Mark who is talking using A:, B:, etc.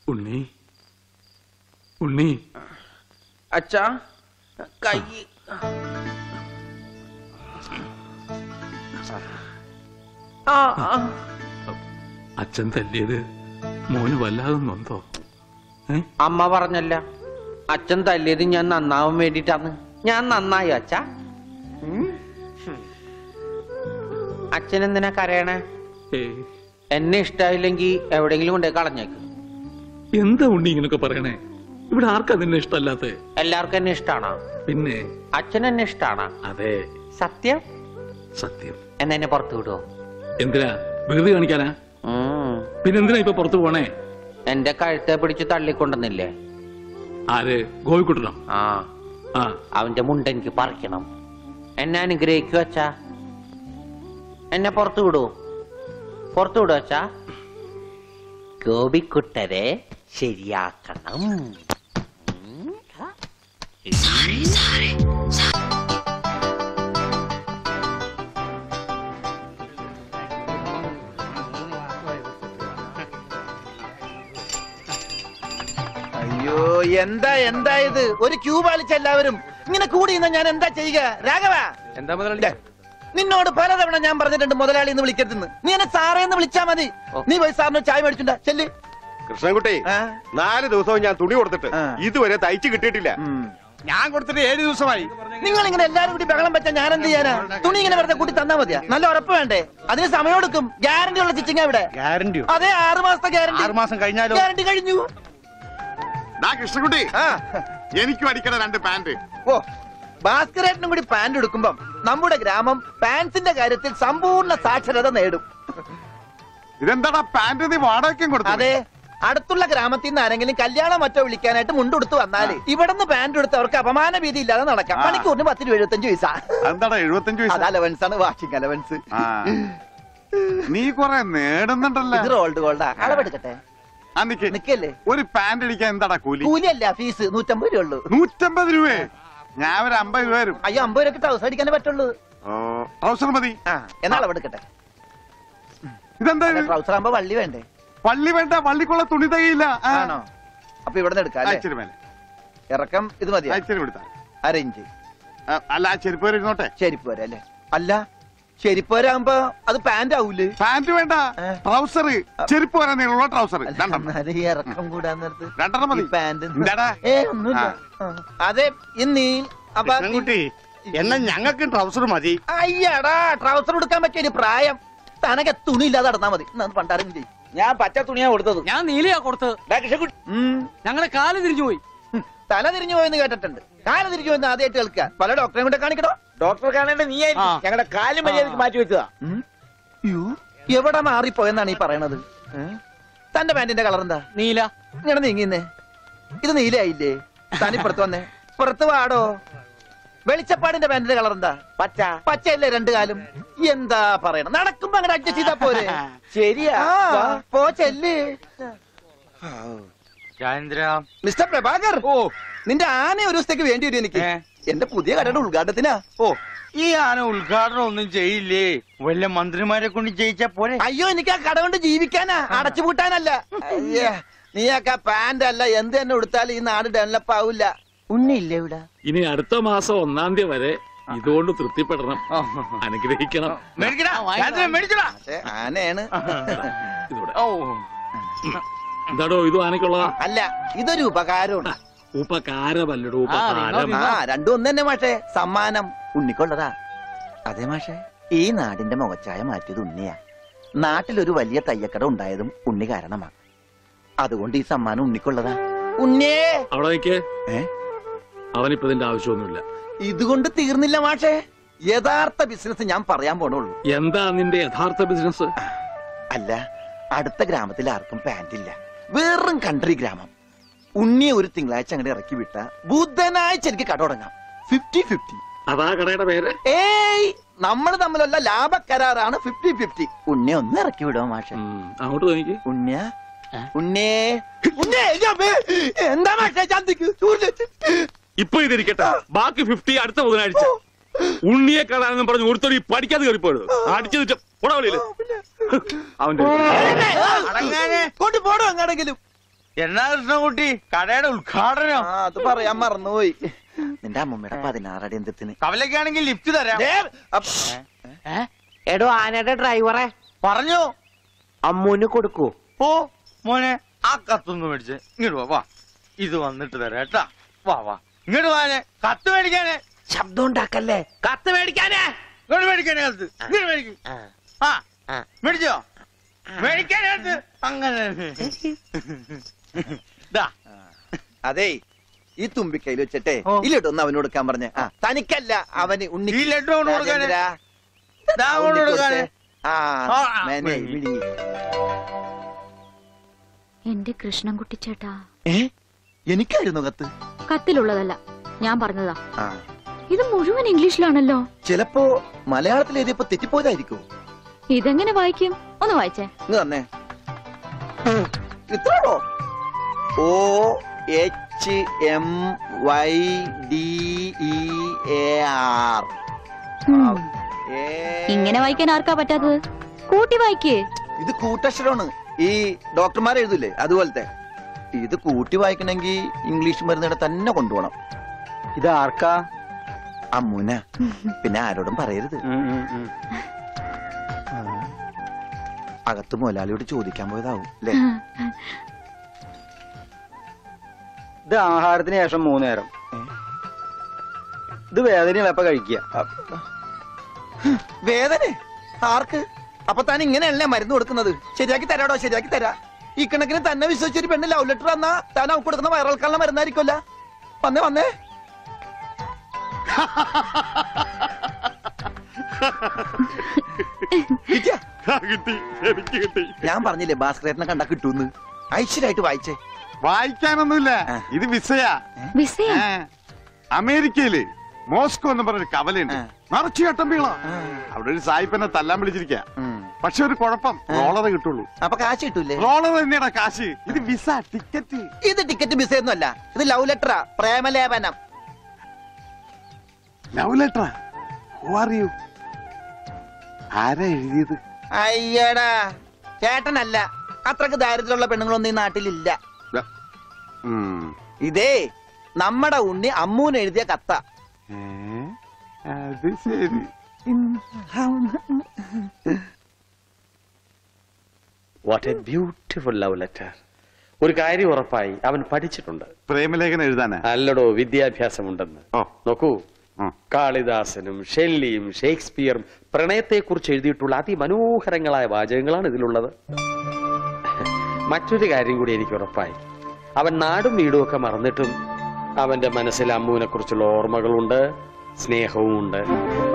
A: ഉണ്ണി ഉണ്ണി
B: അച്ഛാ കൈ
A: അച്ഛൻ തല്ലിയത് മോന് വല്ലാതെ നൊന്തോ?
B: അമ്മ പറഞ്ഞല്ല, അച്ഛൻ തല്ലിയത് ഞാൻ നന്നാവാൻ വേണ്ടിട്ടാണ്. ഞാൻ നന്നായി അച്ഛാ. അച്ഛൻ എന്തിനാ കരയണേ? എന്നെ ഇഷ്ടായില്ലെങ്കി എവിടെയെങ്കിലും കൊണ്ടേ കളഞ്ഞേക്ക്.
A: എന്താ ഉണ്ണി ഇങ്ങനൊക്കെ പറയണേ? ഇവിടെ ആർക്കാ നിന്നെ ഇഷ്ടമല്ലാത്ത?
B: എല്ലാവർക്കും എന്നെ ഇഷ്ടാണോ?
A: പിന്നെ
B: അച്ഛൻ എന്നെ ഇഷ്ടാണോ?
A: അതെ.
B: സത്യം?
A: സത്യം.
B: എന്നാ എന്നെ പുറത്തു വിടുവോ?
A: എന്തിനാ? വെറുതെ കാണിക്കാനാ? പിന്നെന്തിനാ ഇപ്പൊ പുറത്തു പോണേ?
B: എന്റെ കഴുത്തെ പിടിച്ച് തള്ളിക്കൊണ്ടെന്നില്ലേ?
A: ആര്? ഗോപിക്കുട്ടനോ?
B: ആ, അവന്റെ മുണ്ട എനിക്ക് പറിക്കണം. എന്നെ അനുഗ്രഹിക്കൂ അച്ഛാ. എന്നെ പുറത്തു വിടൂ. പുറത്തു വിടൂ അച്ഛാ. ഗോപിക്കുട്ടരെ ശരിയാക്കണം.
C: അയ്യോ, എന്താ ഇത്? ഒരു ക്യൂ പാലിച്ച എല്ലാവരും ഇങ്ങനെ കൂടി ഞാൻ എന്താ ചെയ്യുക? രാഘവ,
B: എന്താ മുതലാളി?
C: നിന്നോട് പലതവണ ഞാൻ പറഞ്ഞിട്ടുണ്ട് മുതലാളി എന്ന് വിളിക്കരുതെന്ന്. നീ എന്നെ സാറേ എന്ന് വിളിച്ചാ മതി. നീ പോയി സാറിന് ചായ മേടിച്ചുണ്ടാ ചെല്ലി.
D: കൃഷ്ണൻകുട്ടി, 4 ദിവസവും ഞാൻ തുണി കൊടുത്തിട്ട് ഇതുവരെ തയ്ച്ചു കിട്ടിയിട്ടില്ല.
E: ഞാൻ കൊടുത്തിട്ട് 7 ദിവസമായി.
C: നിങ്ങൾ ഇങ്ങനെ എല്ലാരും കൂടി ബഹളം വെച്ചാൽ ഞാൻ എന്ത് ചെയ്യാനാ? തുണി ഇങ്ങനെ വെറുതെ കൂട്ടി തന്നാ മതിയാ? നല്ല ഉറപ്പ് വേണ്ടേ? അതിന് സമയം എടുക്കും. ഗ്യാരണ്ടി ഉള്ള സ്റ്റിച്ചിങ് ഇവിടെ.
E: ഗ്യാരണ്ടിയോ?
C: അതെ, 6 മാസത്തെ ഗ്യാരണ്ടി.
E: 6 മാസം കഴിഞ്ഞാലോ?
C: ഗ്യാരണ്ടി കഴിഞ്ഞു.
D: കൃഷ്ണൻകുട്ടി, എനിക്കും അടിക്കണ 2 പാന്റ്.
C: ഓ, ഭാസ്കരേട്ടനും കൂടി പാന്റ് എടുക്കുമ്പം നമ്മുടെ ഗ്രാമം പാൻസിന്റെ കാര്യത്തിൽ സമ്പൂർണ്ണ സാക്ഷരത നേടും.
D: ഇതെന്താടാ പാന്റ് നീ വാടകയ്ക്കും കൊടുത്തു?
C: അതെ, അടുത്തുള്ള ഗ്രാമത്തിൽ നിന്ന് ആരെങ്കിലും കല്യാണം മറ്റോ വിളിക്കാനായിട്ട് മുണ്ടെടുത്ത് വന്നാല് ഇവിടുന്ന് പാന്റ് എടുത്ത് അവർക്ക് അപമാന ഭീതി ഇല്ലാതെ നടക്കാം. മണിക്കൂറിന് 10 രൂപ 75 പൈസ.
D: എന്താടാ 75 പൈസ?
C: അത് അലവൻസ് ആണ്, വാഷിംഗ് അലവൻസ്.
D: നീ കൊറേ നേടുന്നുണ്ടല്ലോ.
C: ഇത് റോൾഡ് ഗോൾഡാ. അളവെടുക്കട്ടെ? നിക്കല്ലേ.
D: ഒരു പാന്റ് അടിക്കാൻ എന്താടാ കൂലി?
C: കൂലിയല്ല, ഫീസ് 150 രൂപ ഉള്ളൂ.
D: 150 രൂപ? ഞാൻ ഒരു 50 രൂപ വരും.
C: അയ്യോ, 50 രൂപയ്ക്ക് ട്രൗസർ അടിക്കാനേ പറ്റുള്ളൂ.
D: ട്രൗസർ മതി.
C: എന്നാ അളവെടുക്കട്ടെ?
D: ഇതെന്താ?
C: ട്രൗസർ ആകുമ്പോ വള്ളി വേണ്ടേ?
D: വള്ളി വേണ്ട, വള്ളിക്കുള്ള തുണി തികയില്ല.
C: ആണോ? അപ്പൊ ഇവിടെ നിന്ന് എടുക്കാം. ഇറക്കം ഇത് മതി. 1/2 ഇഞ്ച്.
D: അല്ല, ചെരുപ്പ് വരെ ഇരുന്നോട്ടെ.
C: ചെരുപ്പ് വരെ അല്ലേ? അല്ല, ചെരുപ്പ് വരാകുമ്പോ അത് പാന്റ് ആവൂലേ?
D: പാന്റ് വേണ്ട, ട്രൗസർ. ചെരുപ്പ് വരാൻ നീളമുള്ള ട്രൗസർ
C: ഇറക്കം കൂടാൻ നേരത്ത്
D: 2 മതി.
C: പാന്റ്
E: ഒന്നുമില്ല.
C: അതെ. ഇന്നീ
E: കുട്ടി, എന്നാ ഞങ്ങൾക്ക് ട്രൗസർ മതി.
C: അയ്യടാ, ട്രൗസർ എടുക്കാൻ പറ്റിയ ഒരു പ്രായം. തനക്ക് തുണി ഇല്ലാതെ നടന്നാ മതി. പണ്ടാരും ചെയ്യും.
B: ഞാൻ പച്ച തുണിയാ കൊടുത്തത്. ഞാൻ നീലയാ കൊടുത്തത്. ഞങ്ങളുടെ കാല് തിരിഞ്ഞു പോയി.
C: തല തിരിഞ്ഞു പോയെന്ന് കേട്ടിട്ടുണ്ട്. കാല് തിരിഞ്ഞു പോയെന്ന് ആദ്യമായിട്ട് കേൾക്കുക. പല ഡോക്ടറെ കൊണ്ട് കാണിക്കണോ?
B: ഡോക്ടറെ കാണേണ്ട നീ ഞങ്ങളുടെ കാല് മര്യാദക്ക് മാറ്റി വെച്ചതാ.
C: എവിടെ മാറിപ്പോയെന്നാണ് ഈ പറയണത്? തന്റെ പാന്റിന്റെ കളർ എന്താ?
B: നീല.
C: ഇങ്ങനെ നീങ്ങിന്നേ. ഇത് നീലയായില്ലേ? തനിപ്പുറത്ത് വന്നേ. പുറത്ത് വാടോ. വെളിച്ചപ്പാടിന്റെ പാന്റിന്റെ കളർ എന്താ?
B: പച്ച.
C: പച്ചയല്ലേ 2 കാലും? എന്താ പറയണം? നടക്കുമ്പോ അങ്ങനെ അഡ്ജസ്റ്റ് ചെയ്താ പോരെ?
B: ശരിയാ,
C: പോ ചെല്ല്. മിസ്റ്റർ പ്രഭാകർ, നിന്റെ ആന ഒരു ദിവസത്തേക്ക് വേണ്ടി വരും എനിക്ക്. എന്റെ പുതിയ കടയുടെ ഉദ്ഘാടനത്തിനാ.
E: ഈ ആന ഉദ്ഘാടനം ഒന്നും ചെയ്യില്ലേ? വല്ല മന്ത്രിമാരെ കൊണ്ട് ചെയ്യിച്ചാ പോലെ.
C: അയ്യോ, എനിക്ക് ആ കട കൊണ്ട് ജീവിക്കാനാ, അടച്ചുപൂട്ടാനല്ല. നീയൊക്കെ പാന്റ് അല്ല എന്ത് തന്നെ കൊടുത്താലും ഈ നാട് ഡെവലപ്പ് ആവില്ല. ഉണ്ണിയില്ലേ ഇവിടെ?
A: ഇനി അടുത്ത മാസം 1-ാം തീയതി വരെ ഇതുകൊണ്ട് തൃപ്തിപ്പെടണം. അനുഗ്രഹിക്കണം.
C: ആനയാണ്.
A: എന്താടോ ഇത് ആനക്കുള്ളതാ?
C: അല്ല, ഇതൊരു ഉപകാരമാണ്.
A: ഉപകാരമല്ലടോ, ഉപകാരം.
C: രണ്ടും ഒന്ന് തന്നെ മാഷേ. സമ്മാനം ഉണ്ണിക്കൊള്ളതാ. അതെ മാഷേ, ഈ നാടിന്റെ മുഖച്ഛായ മാറ്റിയത് ഉണ്ണിയാ. നാട്ടിലൊരു വലിയ തയ്യക്കട ഉണ്ടായതും ഉണ്ണി കാരണമാ. അതുകൊണ്ട് ഈ സമ്മാനം ഉണ്ണിക്കൊള്ളതാ. ഉണ്ണിയേ
A: അവിടെ നിൽക്കേ. അവനിപ്പോ ഇതിന്റെ ആവശ്യമൊന്നുമില്ല.
C: ഇതുകൊണ്ട് തീർന്നില്ല മാഷേ. യഥാർത്ഥ ബിസിനസ് ഞാൻ പറയാൻ പോണുള്ളൂ.
A: എന്താ നിന്റെ യഥാർത്ഥ ബിസിനസ്?
C: അല്ല, അടുത്ത ഗ്രാമത്തിൽ ആർക്കും പാന്റ് ഇല്ല. വെറും കൺട്രി ഗ്രാമം. ഉണ്ണിയെ ഒരു തിങ്കളാഴ്ച അങ്ങനെ ഇറക്കി വിട്ട ബുധനാഴ്ച എനിക്ക് കട തുടങ്ങാം. 50-50.
A: അതാ കടയുടെ പേര്?
C: ഏയ്, നമ്മൾ തമ്മിലുള്ള ലാഭക്കരാറാണ് 50-50. ഉണ്ണിയെ ഒന്ന് ഇറക്കി വിടുമോ മാഷേ?
A: അങ്ങോട്ട് തോന്നിക്ക്.
C: ഉണ്ണിയാ, ഉണ്ണേ, എന്താ മാഷേ ചന്തിക്ക്?
A: ഇപ്പൊ ഇതിരിക്കട്ടെ, ബാക്കി 50 അടുത്ത ബുധനാഴ്ച. ഉണ്ണിയെ കാണാനെന്നും പറഞ്ഞു ഒരുത്തോടി പഠിക്കാതെ കയറിപ്പോയത്. അടിച്ചു പോടാ വെളിയില്.
C: കൊണ്ട് പോടോ എങ്ങാണെങ്കിലും.
E: എന്നാ കൃഷ്ണൻകുട്ടി കടയുടെ ഉദ്ഘാടനം?
C: അത് പറയാൻ മറന്നുപോയി. നിന്റെ അമ്മൂമ്മയുടെ 16 അടി എന്തിന്?
E: കവലക്കാണെങ്കിൽ ലിഫ്റ്റ് തരാം.
B: എടോ ആനയുടെ ഡ്രൈവറെ
E: പറഞ്ഞു
B: അമ്മൂന് കൊടുക്കൂ.
E: ഓ മോനെ ആ കത്തൊന്ന് മേടിച്ച് ഇങ്ങോട്ട് വാ. ഇത് വന്നിട്ട് തരാം കേട്ടാ. വാ വാ ഇങ്ങോട്ട് വാനെ. കത്ത് മേടിക്കാനേ.
B: ശബ്ദം ഉണ്ടാക്കല്ലേ. കത്ത് മേടിക്കാനേ.
E: ഇങ്ങോട്ട് മേടിക്കാനേ കത്ത്. ഇങ്ങോട്ട് മേടിക്കും. ആ മേടിച്ചോ? മേടിക്കാനകത്ത് അങ്ങനെ.
C: അതെ ഈ തുമ്പിക്കൈയിൽ വെച്ചിട്ടേ ഈ ലഡു ഒന്ന് അവന് കൊടുക്കാൻ പറഞ്ഞ. തനിക്കല്ല അവന്. ഉണ്ണി
E: ഈ ലഡു കൊണ്ട് കൊടുക്കാനേ.
F: എന്റെ കൃഷ്ണൻകുട്ടി ചേട്ടാ.
C: എനിക്കായിരുന്നു കത്ത്.
F: കത്തിലുള്ളതല്ല, ഞാൻ പറഞ്ഞതാ. ഇത് മുഴുവൻ ഇംഗ്ലീഷിലാണല്ലോ.
C: ചിലപ്പോ മലയാളത്തിൽ എഴുതിയപ്പോ തെറ്റിപ്പോയതായിരിക്കും.
F: ഇതെങ്ങനെ വായിക്കും? ഒന്ന് വായിച്ചേ.
C: തന്നെ ഇത്രോ? OHMYDEAR.
F: ഇങ്ങനെ വായിക്കാൻ ആർക്കാ പറ്റാത്തത്? കൂട്ടി വായിക്കേ.
C: ഇത് കൂട്ടക്ഷരമാണ്. ഈ ഡോക്ടർമാർ എഴുതൂലേ അതുപോലത്തെ. ഇത് കൂട്ടി വായിക്കണമെങ്കിൽ ഇംഗ്ലീഷ് മരുന്നിടെ തന്നെ കൊണ്ടുപോകണം.
E: ഇത് ആർക്കാ?
C: അമ്മൂന. പിന്നെ ആരോടും പറയരുത്. അകത്ത് മുതലാളിയോട് ചോദിക്കാൻ പോയതാവും അല്ലേ?
E: ഇത് ആഹാരത്തിന് ശേഷം 3 നേരം. ഇത് വേദനയാണ് എപ്പ കഴിക്കുക.
C: വേദന ആർക്ക്? അപ്പൊ താൻ ഇങ്ങനെയല്ലേ മരുന്ന് കൊടുക്കുന്നത്? ശരിയാക്കി തരാടോ, ശരിയാക്കി തരാ. ഈ കണക്കിന് തന്നെ വിശ്വസിച്ചൊരു പെണ്ണ് ലവ് ലെറ്റർ തന്നാ താൻ അവർക്ക് കൊടുക്കുന്ന വയറിളക്കാനുള്ള മരുന്നായിരിക്കുമല്ല. വന്നേ വന്നേ. ഞാൻ പറഞ്ഞില്ലേ ഭാസ്കരേട്ടനെ കണ്ടാ കിട്ടൂന്ന്. ഐശ്വര്യമായിട്ട് വായിച്ചേ.
D: വായിക്കാനൊന്നുമില്ല, ഇത് വിസയാ.
F: വിസയാ?
D: അമേരിക്കയില് മോസ്കോ എന്ന് പറഞ്ഞൊരു കവലയുണ്ട്. നിറച്ചു ചട്ടമ്പികളാ. അവിടെ ഒരു സായിപ്പനെ തല്ലാൻ വിളിച്ചിരിക്ക. പക്ഷെ ഒരു കുഴപ്പം, റോളറ് കിട്ടുള്ളൂ.
C: അപ്പൊ കാശ് കിട്ടൂലേ?
D: റോളർ തന്നെയാ കാശ്. ഇത് വിസ, ടിക്കറ്റ്.
C: ഇത് ടിക്കറ്റ് വിസ ഒന്നുമല്ല, ഇത് ലവ് ലെറ്ററാ. പ്രേമലേപനം.
D: ലവ് ലെറ്ററാ? Who are you? ആരാ എഴുതിയത്?
C: അയ്യടാ ചേട്ടനല്ല. അത്രക്ക് ദാരിദ്ര്യമുള്ള പെണ്ണുങ്ങളൊന്നും ഈ നാട്ടിലില്ല. ഇതേ നമ്മടെ ഉണ്ണി അമ്മൂന് എഴുതിയ കത്ത.
D: അത് ശരി.
A: What a beautiful love letter. ഒരു കാര്യം ഉറപ്പായി, അവൻ പഠിച്ചിട്ടുണ്ട്.
D: പ്രേമലേഖനം എഴുതാനാ?
A: അല്ലടോ, വിദ്യാഭ്യാസമുണ്ടെന്ന്. നോക്കൂ, കാളിദാസനും ഷെല്ലിയും ഷേക്സ്പിയറും പ്രണയത്തെക്കുറിച്ച് എഴുതിയിട്ടുള്ള അതിമനോഹരങ്ങളായ വാചകങ്ങളാണ് ഇതിലുള്ളത്. മറ്റൊരു കാര്യം കൂടി എനിക്ക് ഉറപ്പായി, അവൻ നാടും വീടും ഒക്കെ മറന്നിട്ടും അവന്റെ മനസ്സിൽ അമ്മൂനെ കുറിച്ചുള്ള ഓർമ്മകളുണ്ട്, സ്നേഹവും ഉണ്ട്.